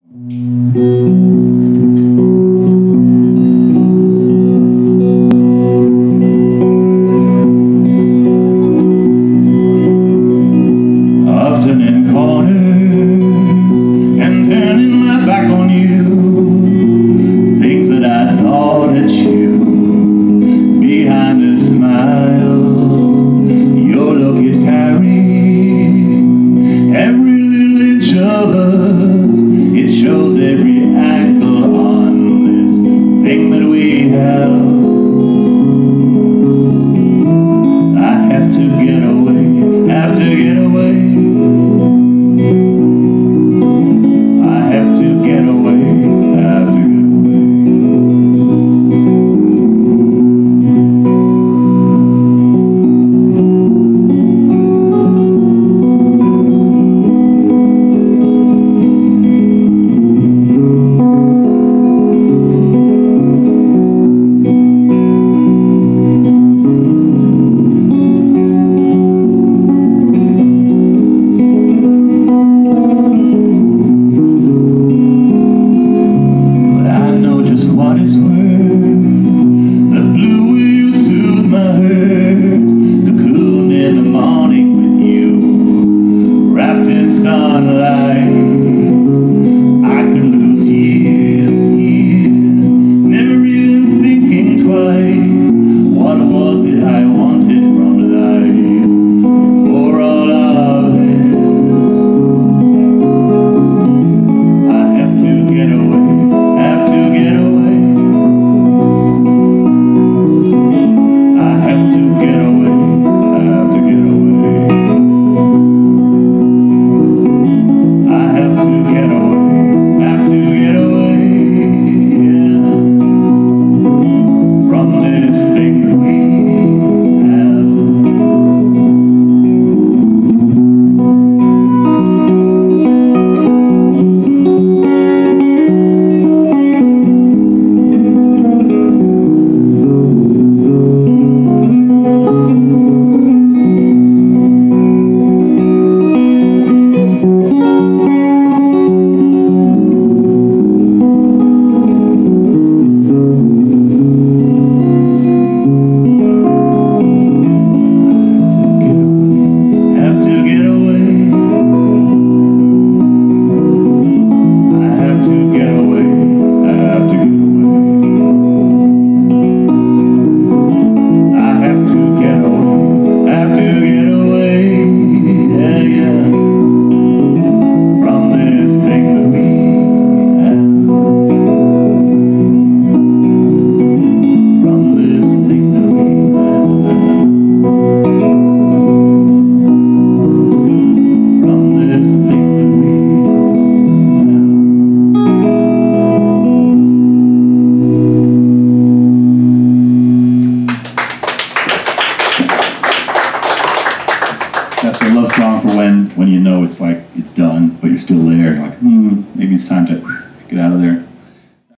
Often in corners and turning my back on you, things that I thought at you behind a smile, your look it carries every little inch of us, it shows every angle on this thing that we have. I have to get away, have to get away. I have to get away, have to get away. What is worth? The blue will soothe my hurt. Cocooned in the morning with you, wrapped in sunlight. I could lose years here, never even thinking twice. What was it I wanted from life before all of this? I have to get away, have to get away. That's a love song for when you know it's like it's done, but you're still there. You're like, maybe it's time to get out of there.